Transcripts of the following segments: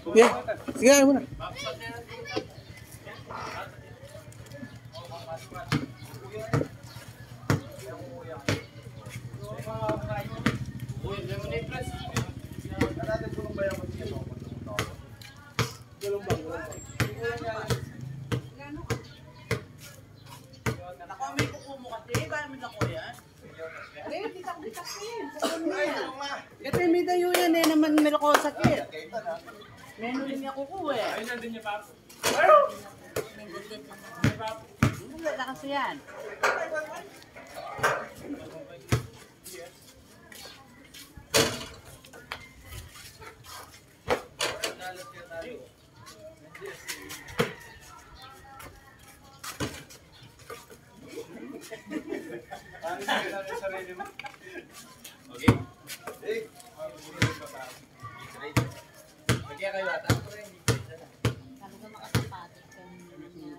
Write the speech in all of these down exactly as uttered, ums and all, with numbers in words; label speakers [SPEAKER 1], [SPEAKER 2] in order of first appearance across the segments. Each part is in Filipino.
[SPEAKER 1] Sige, sige ayaw mo na.
[SPEAKER 2] Ito yung may dayo yan eh, naman meron ko sakit. Meron din niya kukuha eh.
[SPEAKER 3] Ayun na din niya, Paps.
[SPEAKER 2] Wala na kasi yan.
[SPEAKER 3] Okay? Hey! Lagyan kayo ata.
[SPEAKER 2] Talaga makasapatos ka niya.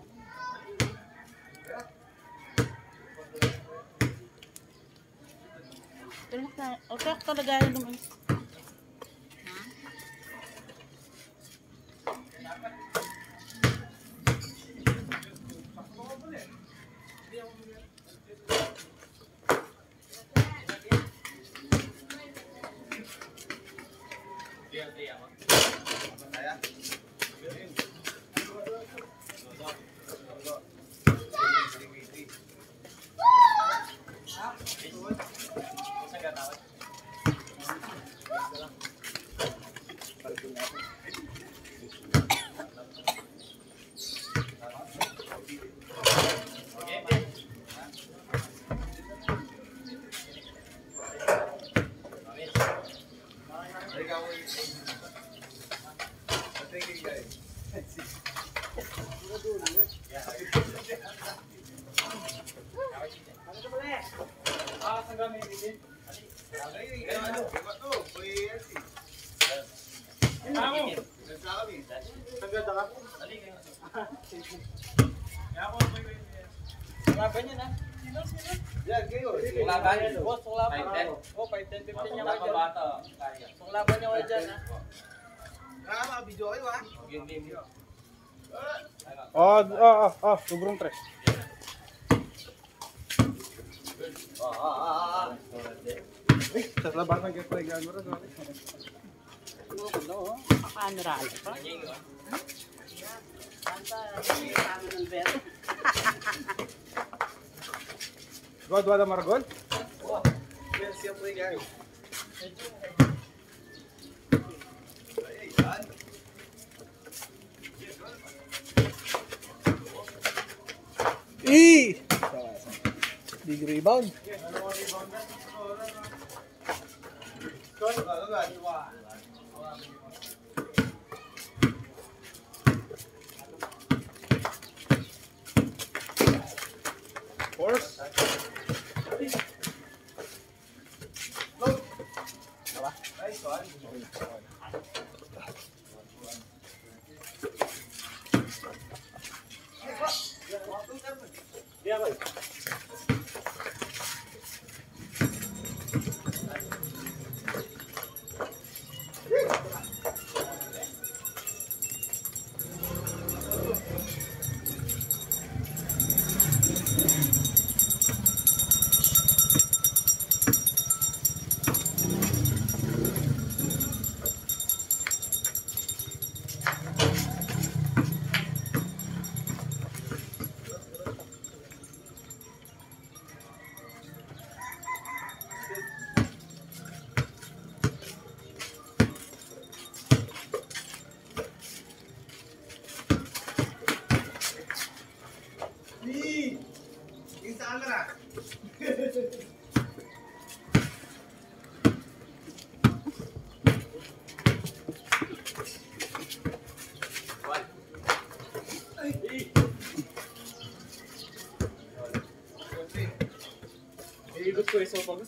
[SPEAKER 2] Pero ka, okay talaga yun naman.
[SPEAKER 3] Laban niya na. Yan, kayo. Laban. Boss, laban. Oh, five ten fifteen niya kayo dyan. Laban niya kayo dyan, ha? Ah, mga-video kayo, ha? Game, game.
[SPEAKER 1] Oh, oh, oh, oh, sobrang tres.
[SPEAKER 3] Ah, ah, ah, ah.
[SPEAKER 1] Eh, sa labasan kayo pa yung gano'n rin.
[SPEAKER 2] Ano, paano pa?
[SPEAKER 1] God, wala maragol?
[SPEAKER 3] Oh, siya po yung gano'n.
[SPEAKER 1] Eh! Big rebound. Force.
[SPEAKER 3] Nice one. Yeah, boy. Ikot ko eh, so bagus.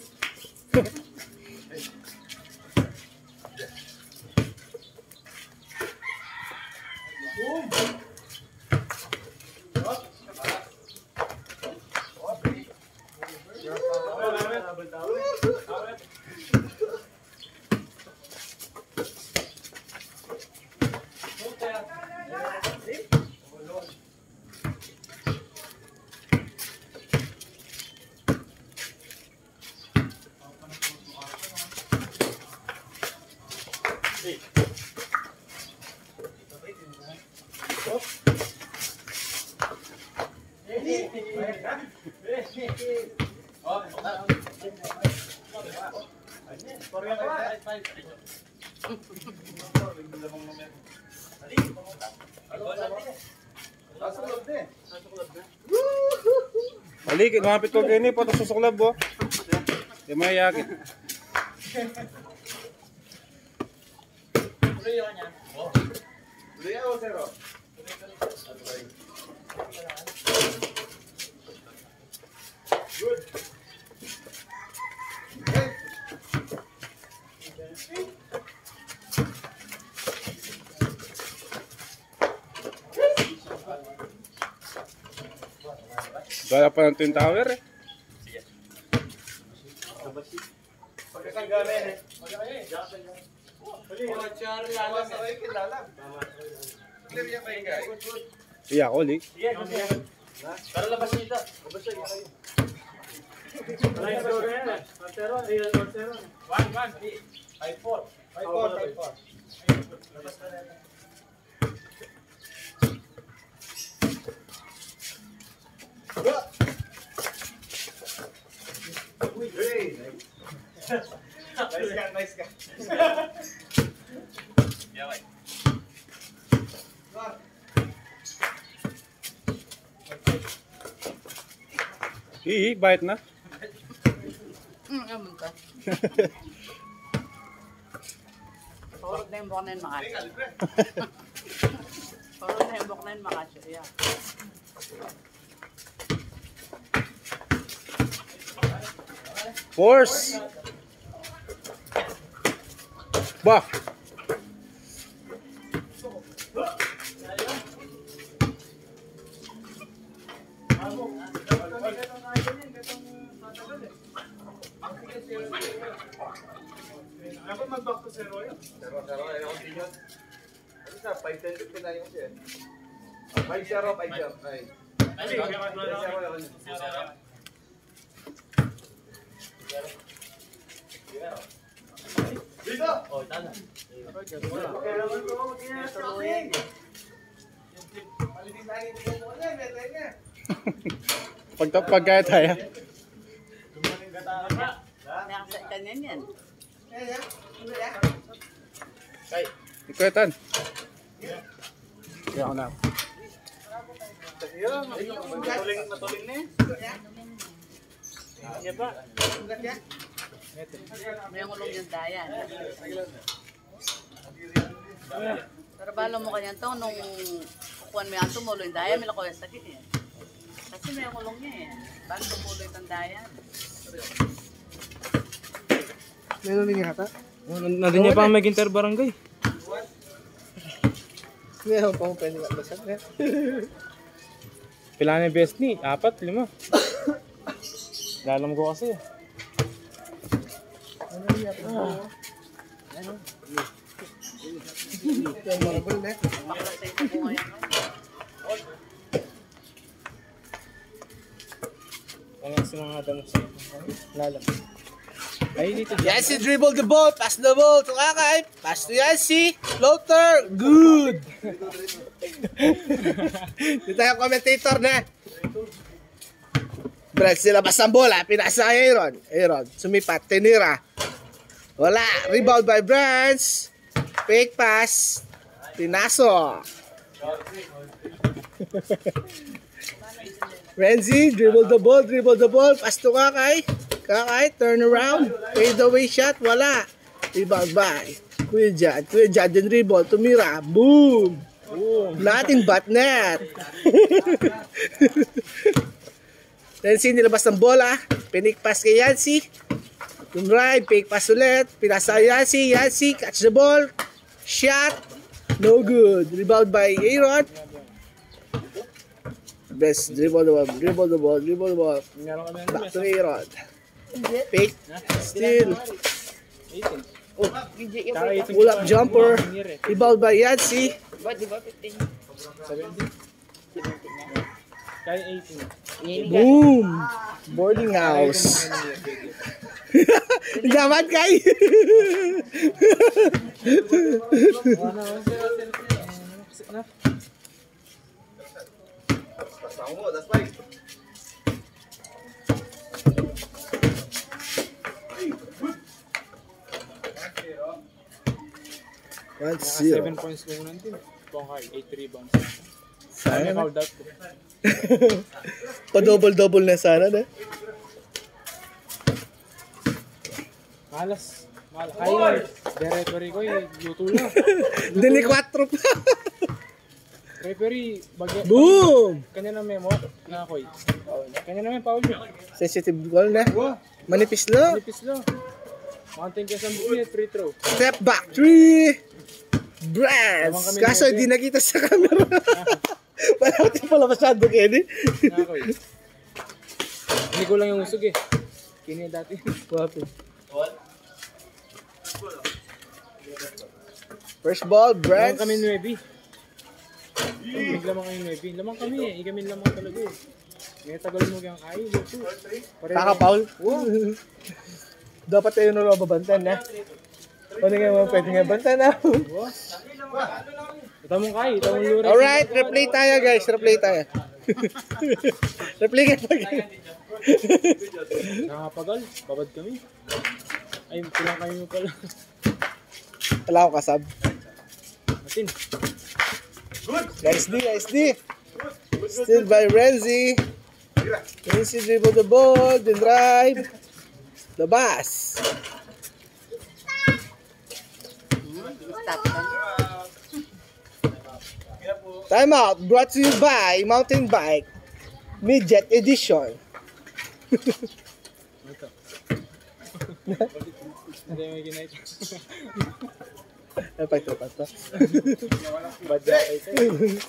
[SPEAKER 1] Balik, lumapit ko kayo ni, patos sa suklab oh. Di mayayakin.
[SPEAKER 3] Tuloy ako niyan.
[SPEAKER 1] Tuloy ako, Zero. Good. Gaya pa ng Twin Tower eh.
[SPEAKER 3] Pagkakagalan eh.
[SPEAKER 1] Iya ko, Lee.
[SPEAKER 3] Para labas nito. Labas siya. One, one, three, five, four. Five, four, five, four. Labas na rin.
[SPEAKER 1] Nice ka, nice ka.
[SPEAKER 3] Yaway.
[SPEAKER 1] Hihi, bait na.
[SPEAKER 2] Hmm, amun ka. Purot na yung buhok na yun makasya. Purot na yung buhok na yun makasya. Yeah.
[SPEAKER 1] Force! Bah!
[SPEAKER 3] Dapat mag-back to zero yun. Zero, zero. Ayaw ko din yun. Ano sa? five ten fifty na yung siya. five zero, five zero. five zero. Dito! Oh, tala. Kaya naman ito, mag-inayos sa akin. Palitin tayo dito mo na, metay na.
[SPEAKER 1] Pagtapag kaya tayo.
[SPEAKER 3] Dumating ka tayo na.
[SPEAKER 2] Nakasa kanyan yan.
[SPEAKER 3] Kaya, ano yan?
[SPEAKER 1] Kay. Ikuetan. Kaya ako na.
[SPEAKER 3] Matuling, matuling na eh. Kaya ba?
[SPEAKER 2] May ulong yung dayan. Pero balo mo kanyan to, nung kukuhan mo yan, tumulo yung dayan, may lako yung sakit eh. Kasi may ulong niya eh. Balo tumulo yung dayan.
[SPEAKER 4] Meron din yata?
[SPEAKER 1] Nandun niya pa may inter-barangay.
[SPEAKER 4] Meron pa mo pwede magbasag na.
[SPEAKER 1] Pila na yung best ni? Apat, lima. Lalam ko kasi.
[SPEAKER 4] Ano yata? Ano? Yung marble na.
[SPEAKER 2] Makalasay ko po ngayon.
[SPEAKER 4] Ano si mga damos sa lalam?
[SPEAKER 1] Ay, dito.
[SPEAKER 4] Yancy dribble the ball, pass the ball to Kakay, pass to Yancy, floater, good! Dito yung commentator na. Brad, sila bas ang bola, pinasa kay Aaron. Aaron, sumipat, tinira. Wala, rebound by Brands. Fake pass, pinaso. Renzi, dribble the ball, dribble the ball, pass to Kakay. Kakay, turn around, fade away shot, wala. Rebound by Kuya Jad, Kuya Jad din rebound, tumira, boom! Nothing but net. Yancy nilabas ng bola, pinik pass kay Yancy. Yung right, fake pass ulit, pinasa Yancy, Yancy, catch the ball, shot, no good. Rebound by Aaron. Best, dribble the ball, dribble the ball, dribble the ball. Back to Aaron. Fake, still. Oh, pull up jumper. Rebound by Yancy. Boom! Boarding house. Dapat kay.
[SPEAKER 3] Ano, zero, zero, zero. Na.
[SPEAKER 4] one
[SPEAKER 3] Naka
[SPEAKER 4] zero.
[SPEAKER 3] seven points ko muna din. Bongkay, eight rebounds.
[SPEAKER 4] Sayang.
[SPEAKER 3] Ano hold out ko?
[SPEAKER 4] Pa-double-double na sana na.
[SPEAKER 3] Malas. Malas. Ay, the referee ko eh, luto na.
[SPEAKER 4] Dili quattro pa.
[SPEAKER 3] Referee, bagay.
[SPEAKER 4] Boom!
[SPEAKER 3] Kanya na memo na ako eh. Kanya na may foul yun.
[SPEAKER 4] Sensitive ball na.
[SPEAKER 3] Wow,
[SPEAKER 4] Manipis lo.
[SPEAKER 3] nipis lang. Mountain ka sa bulit, free throw.
[SPEAKER 4] Step back three. Brands. Kaso hindi nakita sa camera. Malapit pala masyado, Kenny.
[SPEAKER 3] Na ako eh. Hindi ko lang yung usog eh. Kini dati.
[SPEAKER 4] Wapo. First ball,
[SPEAKER 3] Lamang
[SPEAKER 4] Brands.
[SPEAKER 3] kami nuebi. Lamang kami nuebi. Lamang kami eh. Igamin lamang talaga eh. May tagal mo kayang kayo. Luto.
[SPEAKER 4] Kaka-foul. Dapat tayo nung mabantan na. Ano nga mga pwede nga bantan na.
[SPEAKER 3] Ito mong kayo. Ito mong lure.
[SPEAKER 4] Alright, replay tayo guys. Replay tayo. Replay ka pa.
[SPEAKER 3] Nakapagal. Babad kami. Ay, kulang kayo mo pala.
[SPEAKER 4] Wala akong kasab.
[SPEAKER 3] Natin.
[SPEAKER 4] Nice D, nice D. Still by Renzi. Renzi dribble the ball, then drive. Labas.
[SPEAKER 2] Stop ka.
[SPEAKER 4] Time out. Brought to you by Mountain Bike. Midget Edition.
[SPEAKER 3] Hindi mo ginait.
[SPEAKER 4] Ano pa ito, pa ito?
[SPEAKER 3] Bad jacket kayo.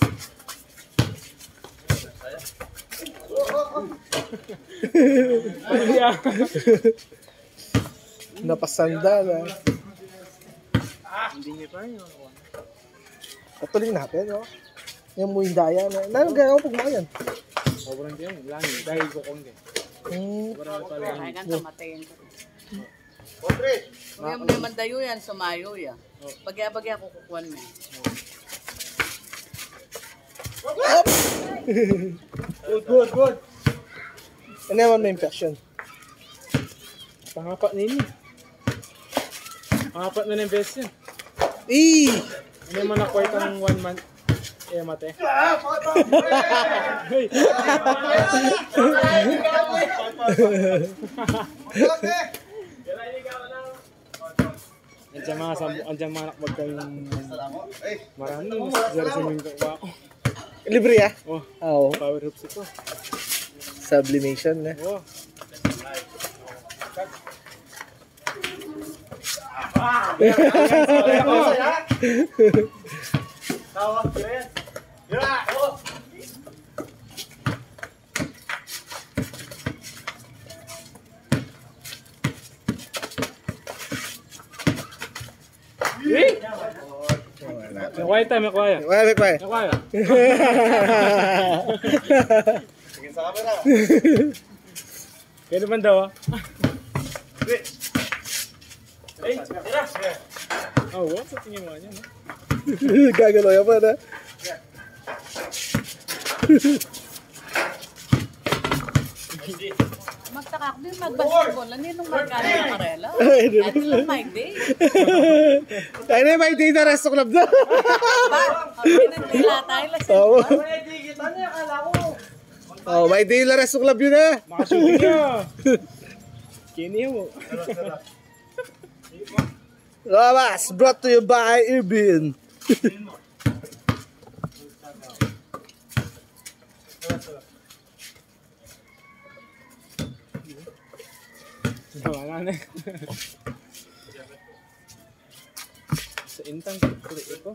[SPEAKER 3] Ay, ah.
[SPEAKER 4] Napasanda na.
[SPEAKER 3] Hindi niya pa yun.
[SPEAKER 4] Patuloy natin, no? Yung muindaya na. Nang gagawin pag mga yan?
[SPEAKER 3] Sobrang din. Langi. Dahil ko kong din.
[SPEAKER 4] Hmm.
[SPEAKER 3] Sobrang pala
[SPEAKER 2] Kaya
[SPEAKER 3] lang.
[SPEAKER 2] ka tamatayin ka. Kung yung may mandayo yan, sumayo yan. Bagya-bagya kukukuhan mo.
[SPEAKER 4] Good, good, good. Ano naman may infection?
[SPEAKER 3] Pangapat na yun. Pangapat na ng best yun.
[SPEAKER 4] Eee!
[SPEAKER 3] Ano naman na-quite ang one month? Eh, mate. Hey! Andiyan mga sambu, andiyan mga nakbag kayong marami. Zero swimming ko ako.
[SPEAKER 4] Libre ah?
[SPEAKER 3] Oh,
[SPEAKER 4] Oo.
[SPEAKER 3] power hoops ito.
[SPEAKER 4] Sublimation na.
[SPEAKER 3] Oh.
[SPEAKER 1] Tawag ko yan. Yura!
[SPEAKER 3] Nakuha tayo, nakuha.
[SPEAKER 4] Wala, may kway.
[SPEAKER 3] Nakuha.
[SPEAKER 1] Tingin sa camera.
[SPEAKER 3] Kaya naman daw ah. Oh, what? Sa tingin mo niya, no?
[SPEAKER 4] Gagalaw yan pa na.
[SPEAKER 2] Magtaka ko din mag-basketball. Ano yung magkano ng karela?
[SPEAKER 4] Ay, di ba?
[SPEAKER 2] Ito lang my day.
[SPEAKER 4] Ay na, may day na resto club na.
[SPEAKER 2] Ba? Pinagtila tayo lang.
[SPEAKER 4] Oo.
[SPEAKER 1] Kita niya, akala ko.
[SPEAKER 4] Oh, may day na resto club yun ah.
[SPEAKER 3] Makashooting niya. Kini mo.
[SPEAKER 4] Labas, brought to you by Irvin.
[SPEAKER 3] Wala na. Sa intang ito.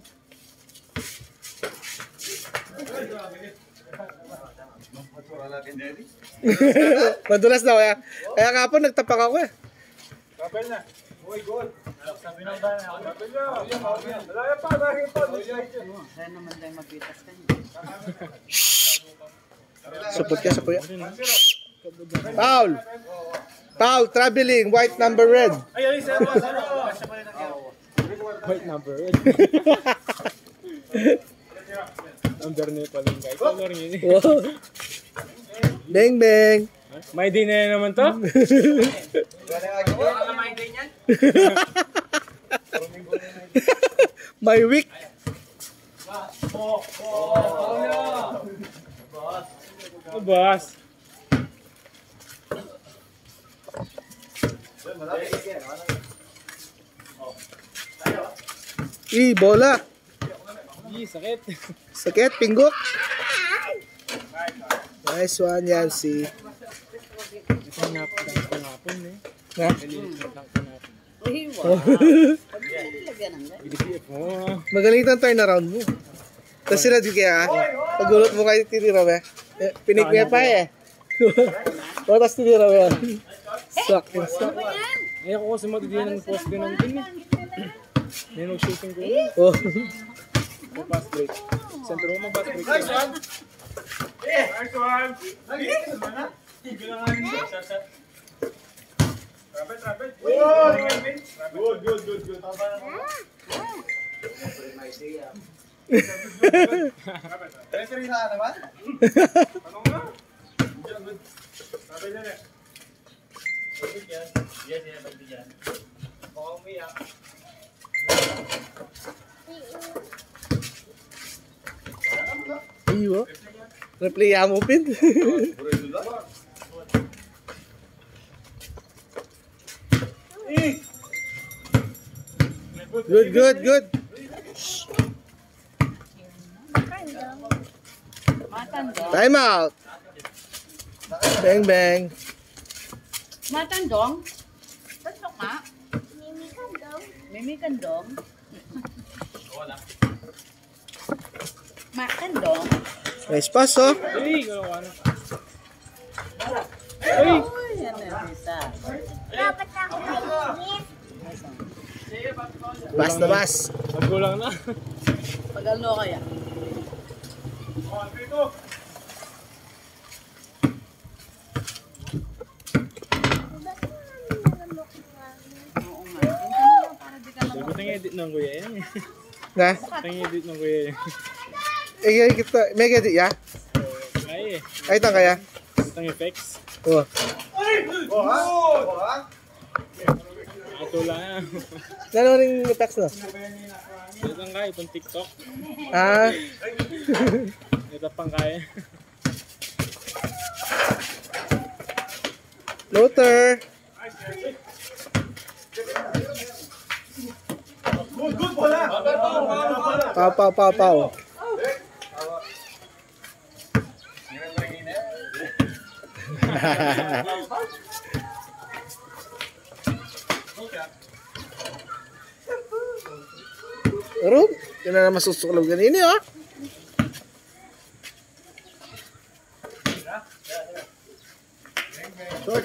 [SPEAKER 4] Madulas na kaya. Kaya kapon nagtapak ako eh.
[SPEAKER 1] Kapel na. Uy, goal. Sabi ng ba na. Kapel na. Wala yan pa. Lagi pa.
[SPEAKER 2] Kaya naman tayo magbitas ka niya.
[SPEAKER 4] Support ka, support ka. Foul. Foul, traveling, white number red.
[SPEAKER 1] Ay, ay, sir. Sir. White number. Number niya pala yung guys. Color yun eh.
[SPEAKER 4] Wow. Bang bang.
[SPEAKER 1] May day na naman to?
[SPEAKER 4] My week.
[SPEAKER 1] Oh, boss.
[SPEAKER 4] Ih, bola.
[SPEAKER 1] Ih, sakit.
[SPEAKER 4] Sakit, pinggok. Nice one, Yancy.
[SPEAKER 1] Isang napang panapon eh.
[SPEAKER 4] Na?
[SPEAKER 1] Nalilit lang panapon.
[SPEAKER 2] Ay, wow. Pag nilagyan ng ganyan.
[SPEAKER 1] B D P F mo.
[SPEAKER 4] Magaling itong turnaround mo. Tapos sila di kaya, pagulot mo kayo tinira ba? Eh, pinik niya pa eh. O, tapos tinira ba yan? Sak, sak.
[SPEAKER 1] Ay, ako kasi matidiyan ng post din ng din eh. Yan mag-shooting ko.
[SPEAKER 4] Oh.
[SPEAKER 1] May pass break. Sentro mo mag-pass break. Nice one! Nice one! Rapid, rapid. Good, good, good, good.
[SPEAKER 3] Referee na naman?
[SPEAKER 1] Ano nga? Rapid yan eh. Yes, yes, pagbigyan. Mukhang umiyak.
[SPEAKER 4] Iyo. Replay mo pin. Good, good, good.
[SPEAKER 2] Matandong.
[SPEAKER 4] Time out. Bang bang.
[SPEAKER 2] Matandong? Tatlok nga. Mimi Kandong. Makandong.
[SPEAKER 4] Nice pass oh.
[SPEAKER 1] Ay, gano'n ka na.
[SPEAKER 2] Uy, yan na isa.
[SPEAKER 4] Bas na bas.
[SPEAKER 1] Magkulang na.
[SPEAKER 2] Pag-alno kaya. Oo nga. Ganun para di ka lang.
[SPEAKER 1] Sabi tayong edit ng kuya yan eh.
[SPEAKER 4] Na?
[SPEAKER 1] Tayong edit ng kuya yan.
[SPEAKER 4] Eh, kita. May gadi ya?
[SPEAKER 1] Ay eh.
[SPEAKER 4] Ay, tang kaya?
[SPEAKER 1] Itang effects.
[SPEAKER 4] Oh.
[SPEAKER 3] Oh, ha? Oh, ha?
[SPEAKER 1] Ato lang.
[SPEAKER 4] Lalo rin yung text no?
[SPEAKER 1] Ito lang kaya, itong TikTok.
[SPEAKER 4] Ah.
[SPEAKER 1] Ito pang kaya.
[SPEAKER 4] Loader.
[SPEAKER 3] Good, good, bola!
[SPEAKER 4] Pau, pau, pau, pau. Room, yun na naman susuklaw ganini oh. Short.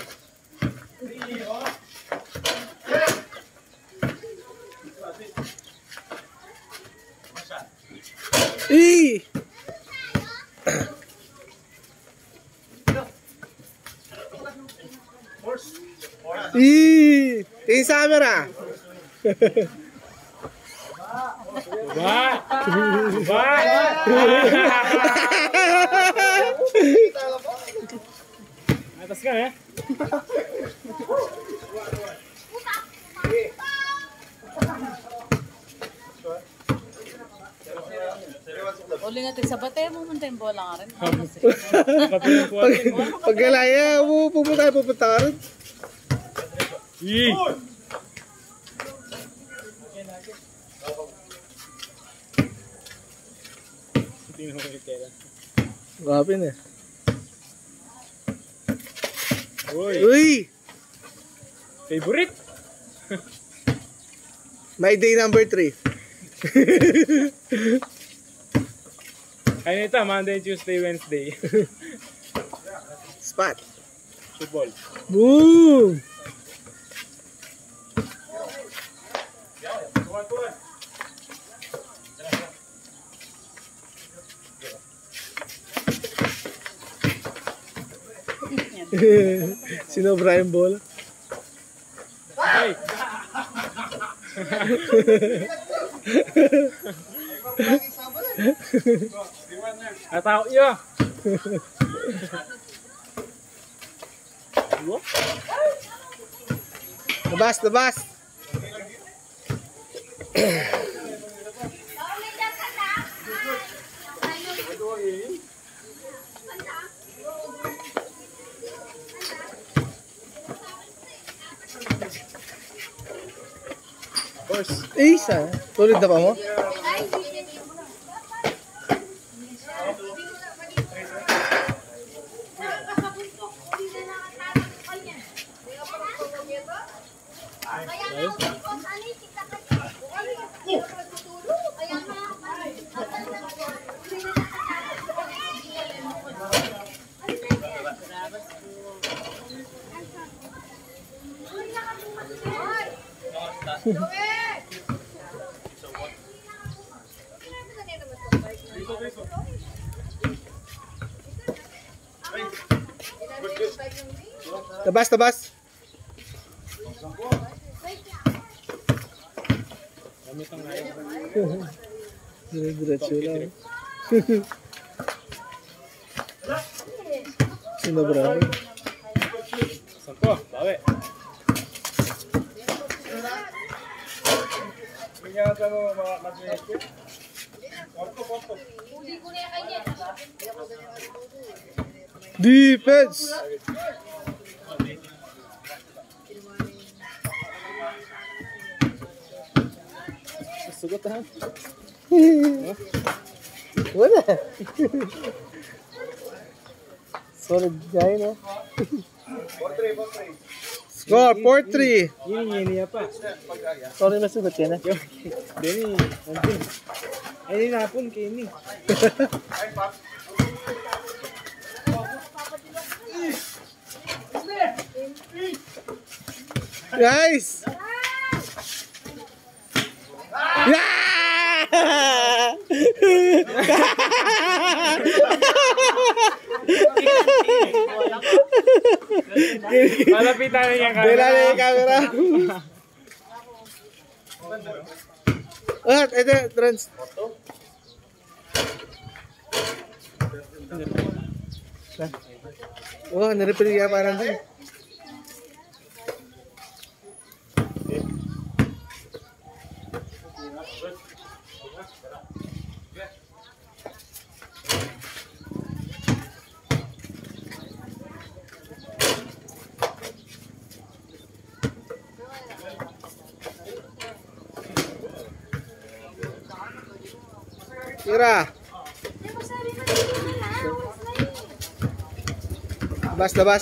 [SPEAKER 4] Ih! Ih! Tingin sa camera.
[SPEAKER 1] Ba! Ba! Atas ka eh.
[SPEAKER 2] Uli nga tayo sa bate mo, muna tayong bola nga rin.
[SPEAKER 1] Kapilang po
[SPEAKER 4] Pag,
[SPEAKER 1] atin.
[SPEAKER 4] pag galaya mo, pupunta tayo, pupunta ka rin.
[SPEAKER 1] Yee! Tingnan mo yung tela.
[SPEAKER 4] Gapin eh.
[SPEAKER 1] Uy!
[SPEAKER 4] Uy!
[SPEAKER 1] Favorite!
[SPEAKER 4] My day number three.
[SPEAKER 1] Kaya nito, Monday, Tuesday, Wednesday.
[SPEAKER 4] Spot.
[SPEAKER 1] Football.
[SPEAKER 4] Boom! Sinobra yung bola.
[SPEAKER 1] Hey! Atau iya.
[SPEAKER 4] Labas, labas. Isa, tulid na pa mo? Tabas, tabas. Diretso lang. Sino bravo?
[SPEAKER 1] Sampo, bawi. Tingnan ka mo mag-react. Porto, porto.
[SPEAKER 4] Defense.
[SPEAKER 1] Sugot ha.
[SPEAKER 4] Wala. Solid guy, no? Score, four three.
[SPEAKER 1] Ini ini apa?
[SPEAKER 4] Sorry, nasugot ka na.
[SPEAKER 1] Deni, nanti. Ini napun ke ini.
[SPEAKER 4] Guys! Yeah!
[SPEAKER 1] Malapitan na yung camera.
[SPEAKER 4] Bila na yung camera. Ah, ito, trans. Oh, naripilig ka parang din. Tira. Labas, labas.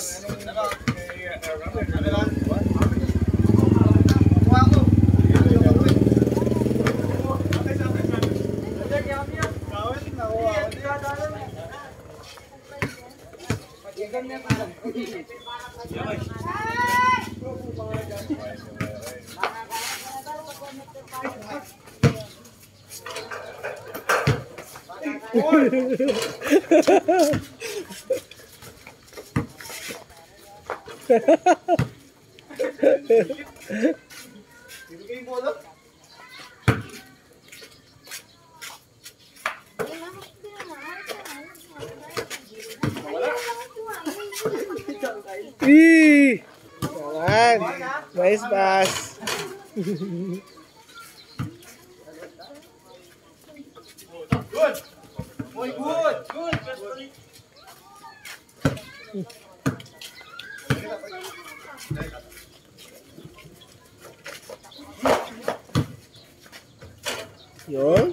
[SPEAKER 4] Ih, jalan, nice pass.
[SPEAKER 3] Good. Boy, good. Good.
[SPEAKER 4] Yun.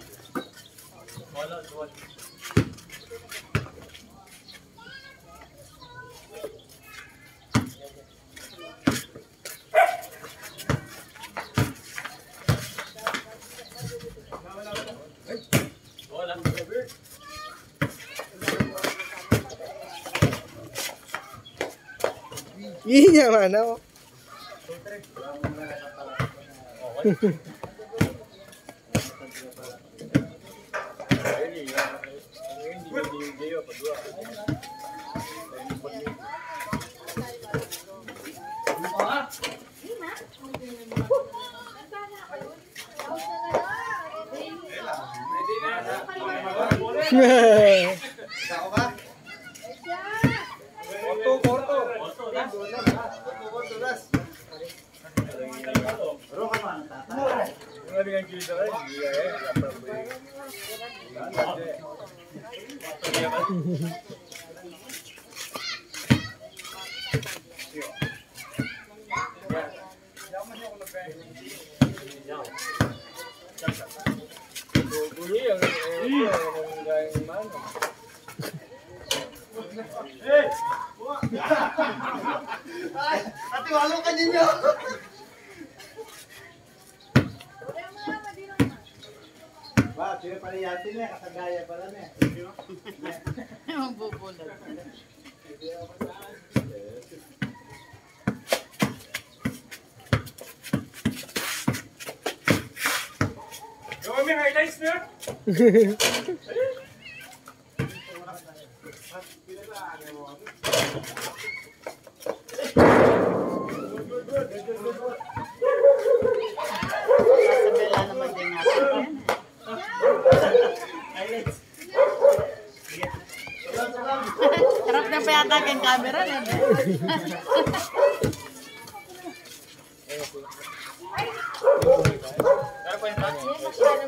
[SPEAKER 4] Iya mana?
[SPEAKER 3] Ako ba? Porto, Porto. Porto, Porto, Las. Bro, ka man, tata.
[SPEAKER 1] Ano nga kita rin? Iya eh. Bunyi yang yang mana? Eh,
[SPEAKER 3] Ate, walo ka ninyo. Ba, tira pa rin yatin eh, kasagaya pala na eh.
[SPEAKER 2] Yung bubulot.
[SPEAKER 1] gawin mo yung highlights na.
[SPEAKER 2] Sabela naman din natin. Harap na pa yata kayong camera na.
[SPEAKER 1] Ano pa yung